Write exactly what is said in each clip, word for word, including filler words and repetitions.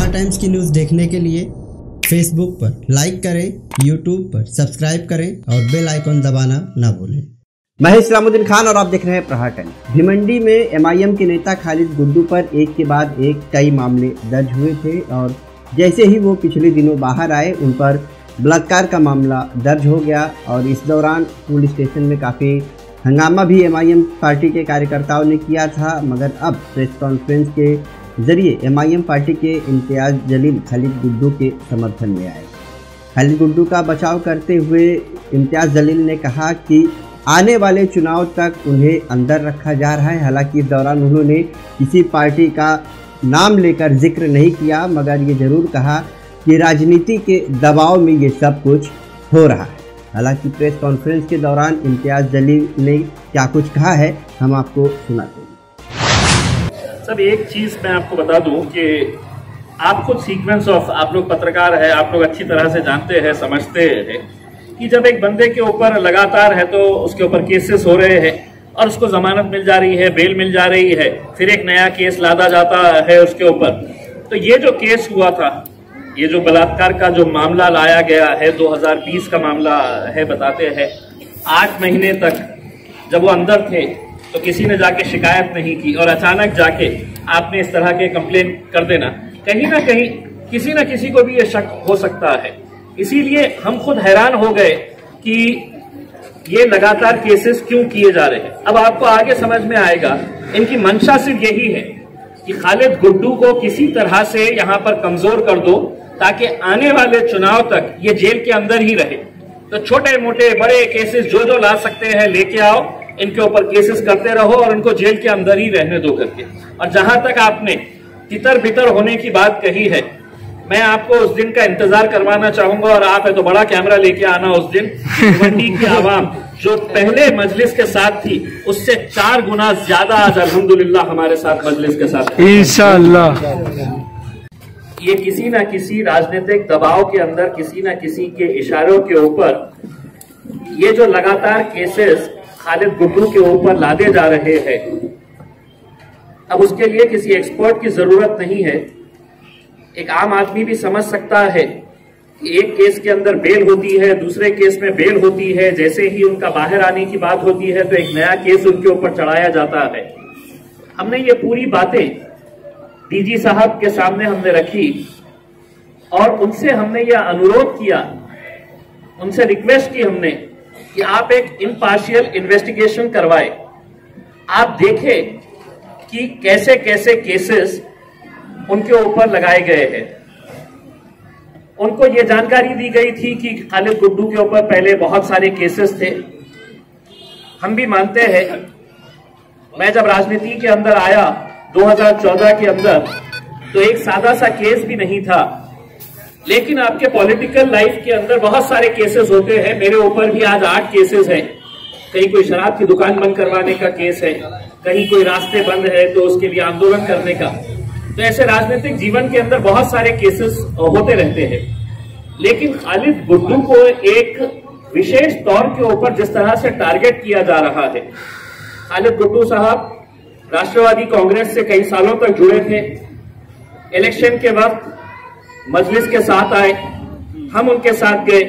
प्रहार टाइम्स की न्यूज़ देखने के लिए फेसबुक पर लाइक करें, यूट्यूब पर सब्सक्राइब करें और बेल आइकन दबाना ना भूलें। मैं इस्लामुद्दीन खान और आप देख रहे हैं प्रहार टाइम्स। भिवंडी में एमआईएम के नेता खालिद गुड्डू पर एक के बाद एक कई मामले दर्ज हुए थे और जैसे ही वो पिछले दिनों बाहर आए उन पर बलात्कार का मामला दर्ज हो गया और इस दौरान पुलिस स्टेशन में काफ़ी हंगामा भी एमआईएम पार्टी के कार्यकर्ताओं ने किया था। मगर अब प्रेस कॉन्फ्रेंस के जरिए एमआईएम पार्टी के इम्तियाज़ जलील खालिद गुड्डू के समर्थन में आए। खालिद गुड्डू का बचाव करते हुए इम्तियाज़ जलील ने कहा कि आने वाले चुनाव तक उन्हें अंदर रखा जा रहा है। हालांकि इस दौरान उन्होंने किसी पार्टी का नाम लेकर जिक्र नहीं किया, मगर ये ज़रूर कहा कि राजनीति के दबाव में ये सब कुछ हो रहा है। हालांकि प्रेस कॉन्फ्रेंस के दौरान इम्तियाज़ जलील ने क्या कुछ कहा है हम आपको सुनाते हैं। सब एक चीज मैं आपको बता दूं कि आप खुद सीक्वेंस ऑफ, आप लोग पत्रकार है, आप लोग अच्छी तरह से जानते हैं, समझते हैं कि जब एक बंदे के ऊपर लगातार है तो उसके ऊपर केसेस हो रहे हैं और उसको जमानत मिल जा रही है, बेल मिल जा रही है, फिर एक नया केस लादा जाता है उसके ऊपर। तो ये जो केस हुआ था, ये जो बलात्कार का जो मामला लाया गया है, दो हज़ार बीस का मामला है, बताते हैं आठ महीने तक जब वो अंदर थे तो किसी ने जाके शिकायत नहीं की और अचानक जाके आपने इस तरह के कंप्लेन कर देना, कहीं ना कहीं किसी ना किसी को भी ये शक हो सकता है। इसीलिए हम खुद हैरान हो गए कि ये लगातार केसेस क्यों किए जा रहे हैं। अब आपको आगे समझ में आएगा इनकी मंशा सिर्फ यही है कि खालिद गुड्डू को किसी तरह से यहाँ पर कमजोर कर दो ताकि आने वाले चुनाव तक ये जेल के अंदर ही रहे। तो छोटे मोटे बड़े केसेस जो जो ला सकते हैं लेके आओ, इनके ऊपर केसेस करते रहो और उनको जेल के अंदर ही रहने दो करके। और जहां तक आपने तितर बितर होने की बात कही है, मैं आपको उस दिन का इंतजार करवाना चाहूंगा और आप है तो बड़ा कैमरा लेके आना उस दिन। भिवंडी की आवाम जो पहले मजलिस के साथ थी उससे चार गुना ज्यादा आज अल्हम्दुलिल्लाह हमारे साथ मजलिस के साथ इंशाअल्लाह। ये किसी ना किसी राजनीतिक दबाव के अंदर, किसी ना किसी के इशारों के ऊपर ये जो लगातार केसेस खालिद गुड्डू के ऊपर लादे जा रहे हैं, अब उसके लिए किसी एक्सपर्ट की जरूरत नहीं है। एक आम आदमी भी समझ सकता है कि एक केस के अंदर बेल होती है, दूसरे केस में बेल होती है, जैसे ही उनका बाहर आने की बात होती है तो एक नया केस उनके ऊपर चढ़ाया जाता है। हमने ये पूरी बातें डीजी साहब के सामने हमने रखी और उनसे हमने यह अनुरोध किया, उनसे रिक्वेस्ट की हमने कि आप एक इम्पार्शियल इन्वेस्टिगेशन करवाए, आप देखें कि कैसे कैसे केसेस उनके ऊपर लगाए गए हैं। उनको ये जानकारी दी गई थी कि खालिद गुड्डू के ऊपर पहले बहुत सारे केसेस थे। हम भी मानते हैं, मैं जब राजनीति के अंदर आया दो हज़ार चौदह के अंदर तो एक सादा सा केस भी नहीं था, लेकिन आपके पॉलिटिकल लाइफ के अंदर बहुत सारे केसेस होते हैं। मेरे ऊपर भी आज आठ केसेस हैं। कहीं कोई शराब की दुकान बंद करवाने का केस है, कहीं कोई रास्ते बंद है तो उसके लिए आंदोलन करने का। तो ऐसे राजनीतिक जीवन के अंदर बहुत सारे केसेस होते रहते हैं। लेकिन खालिद गुड्डू को एक विशेष तौर के ऊपर जिस तरह से टारगेट किया जा रहा है, खालिद गुड्डू साहब राष्ट्रवादी कांग्रेस से कई सालों तक जुड़े थे। इलेक्शन के वक्त मजलिस के साथ आए, हम उनके साथ गए।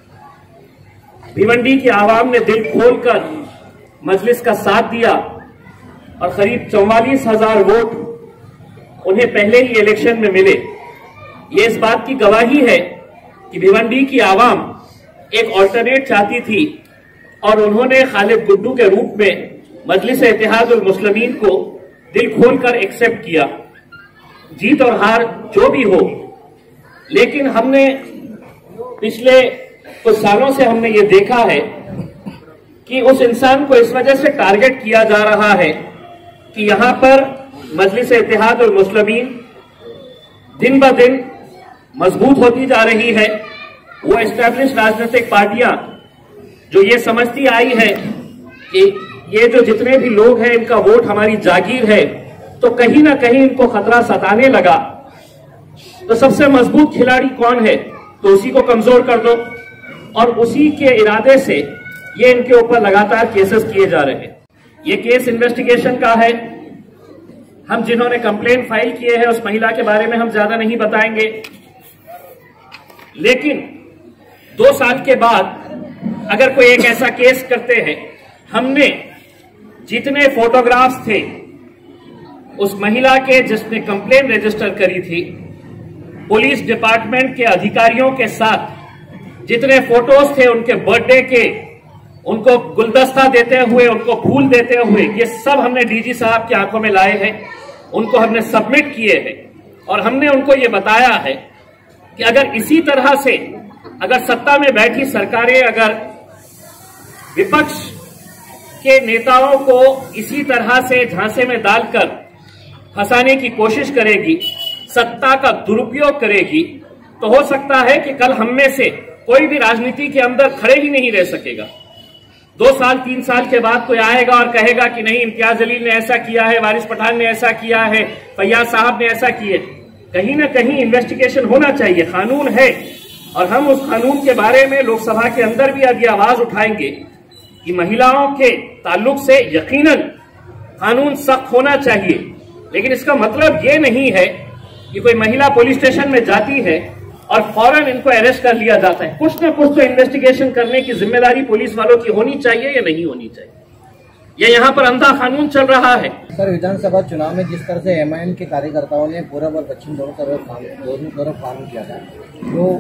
भिवंडी की आवाम ने दिल खोलकर मजलिस का साथ दिया और करीब चौवालीस हजार वोट उन्हें पहले ही इलेक्शन में मिले। ये इस बात की गवाही है कि भिवंडी की आवाम एक ऑल्टरनेट चाहती थी और उन्होंने खालिद गुड्डू के रूप में मजलिस इत्तेहादुल मुस्लिमीन को दिल खोलकर एक्सेप्ट किया। जीत और हार जो भी हो, लेकिन हमने पिछले कुछ सालों से हमने ये देखा है कि उस इंसान को इस वजह से टारगेट किया जा रहा है कि यहां पर मजलिस इत्तेहादुल मुस्लिमीन दिन ब दिन मजबूत होती जा रही है। वो एस्टैब्लिश राजनीतिक पार्टियां जो ये समझती आई है कि ये जो जितने भी लोग हैं इनका वोट हमारी जागीर है, तो कहीं ना कहीं इनको खतरा सताने लगा। तो सबसे मजबूत खिलाड़ी कौन है, तो उसी को कमजोर कर दो। और उसी के इरादे से ये इनके ऊपर लगातार केसेस किए जा रहे हैं। ये केस इन्वेस्टिगेशन का है। हम जिन्होंने कंप्लेंट फाइल किए हैं उस महिला के बारे में हम ज्यादा नहीं बताएंगे। लेकिन दो साल के बाद अगर कोई एक ऐसा केस करते हैं, हमने जितने फोटोग्राफ्स थे उस महिला के जिसने कंप्लेंट रजिस्टर करी थी, पुलिस डिपार्टमेंट के अधिकारियों के साथ जितने फोटोज थे उनके बर्थडे के, उनको गुलदस्ता देते हुए, उनको फूल देते हुए, ये सब हमने डीजी साहब की आंखों में लाए हैं, उनको हमने सबमिट किए हैं और हमने उनको ये बताया है कि अगर इसी तरह से अगर सत्ता में बैठी सरकारें अगर विपक्ष के नेताओं को इसी तरह से झांसे में डालकर फंसाने की कोशिश करेगी, सत्ता का दुरुपयोग करेगी, तो हो सकता है कि कल हम में से कोई भी राजनीति के अंदर खड़े ही नहीं रह सकेगा। दो साल तीन साल के बाद कोई आएगा और कहेगा कि नहीं, इम्तियाज जलील ने ऐसा किया है, वारिस पठान ने ऐसा किया है, फैयाज साहब ने ऐसा किए। कहीं ना कहीं इन्वेस्टिगेशन होना चाहिए, कानून है और हम उस कानून के बारे में लोकसभा के अंदर भी अब ये आवाज उठाएंगे कि महिलाओं के ताल्लुक से यकीनन कानून सख्त होना चाहिए। लेकिन इसका मतलब ये नहीं है कि कोई महिला पुलिस स्टेशन में जाती है और फौरन इनको अरेस्ट कर लिया जाता है। कुछ ना कुछ तो इन्वेस्टिगेशन करने की जिम्मेदारी पुलिस वालों की होनी चाहिए या नहीं होनी चाहिए। ये यहाँ पर अंधा कानून चल रहा है। सर, विधानसभा चुनाव में जिस तरह से एमआईएम के कार्यकर्ताओं ने पूरब और पश्चिम दोनों तरफ काम दोनों तरफ काम किया था, तो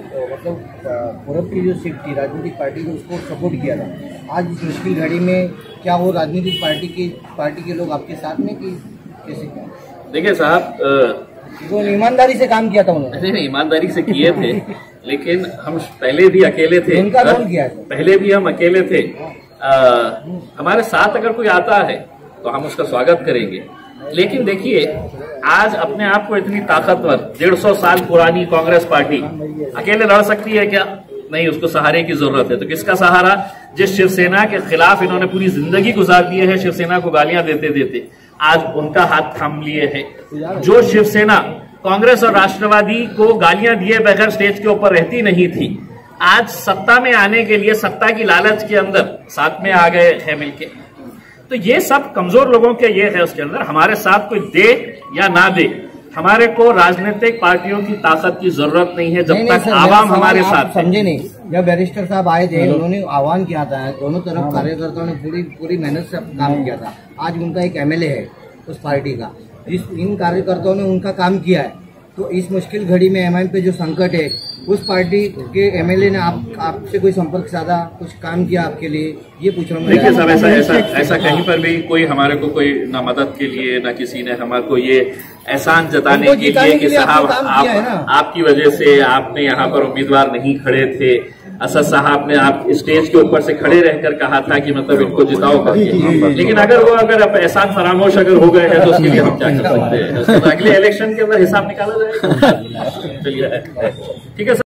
मतलब पूरब की जो सीट थी राजनीतिक पार्टी ने उसको सपोर्ट किया था। आज इस मुश्किल घड़ी में क्या वो राजनीतिक पार्टी की पार्टी के लोग आपके साथ में कि कैसे? देखिए साहब, वो ईमानदारी से काम किया था उन्होंने। नहीं, ईमानदारी से किए थे, लेकिन हम पहले भी अकेले थे। उनका कौन किया है? पहले भी हम अकेले थे। आ, हमारे साथ अगर कोई आता है तो हम उसका स्वागत करेंगे। लेकिन देखिए, आज अपने आप को इतनी ताकतवर डेढ़ सौ साल पुरानी कांग्रेस पार्टी अकेले लड़ सकती है क्या? नहीं, उसको सहारे की जरूरत है। तो किसका सहारा? जिस शिवसेना के खिलाफ इन्होंने पूरी जिंदगी गुजार दी है, शिवसेना को गालियां देते देते, आज उनका हाथ थाम लिए है। जो शिवसेना कांग्रेस और राष्ट्रवादी को गालियां दिए बगैर स्टेज के ऊपर रहती नहीं थी, आज सत्ता में आने के लिए सत्ता की लालच के अंदर साथ में आ गए हैं मिलके। तो ये सब कमजोर लोगों के ये है उसके अंदर। हमारे साथ कोई दे या ना दे, हमारे को राजनीतिक पार्टियों की ताकत की जरूरत नहीं है जब नहीं, तक आवाम हमारे साथ। समझे नहीं, जब बैरिस्टर साहब आए थे उन्होंने आह्वान किया था, दोनों तरफ कार्यकर्ताओं ने पूरी पूरी मेहनत से काम किया था। आज उनका एक एमएलए है उस पार्टी का, इस इन कार्यकर्ताओं ने उनका काम किया है। तो इस मुश्किल घड़ी में एमआईएम पे जो संकट है, उस पार्टी के एमएलए ने आप आपसे कोई संपर्क साधा, कुछ काम किया आपके लिए, ये पूछ रहा हूँ। देखिए साहब, ऐसा ऐसा ऐसा कहीं पर भी कोई हमारे को कोई ना मदद के लिए ना किसी ने हमारे को ये एहसान जताने के लिए कि साहब आप, आपकी वजह से आपने यहाँ पर उम्मीदवार नहीं खड़े थे, असद साहब ने आप स्टेज के ऊपर से खड़े रहकर कहा था कि मतलब इनको जिताओ करके। लेकिन अगर वो अगर एहसान फरामोश अगर हो गए हैं तो उसके लिए हम क्या कर सकते हैं? अगले इलेक्शन के अंदर हिसाब निकाला जाएगा। चलिए, ठीक है सर।